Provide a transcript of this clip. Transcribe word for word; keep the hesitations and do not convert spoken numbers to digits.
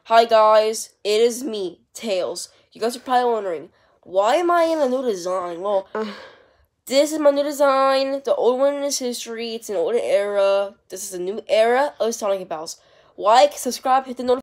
Hi guys, it is me, Tails. You guys are probably wondering, why am I in a new design? Well, uh, this is my new design. The old one is history. It's an older era. This is a new era of Sonic and Pals. Like, subscribe, hit the notification.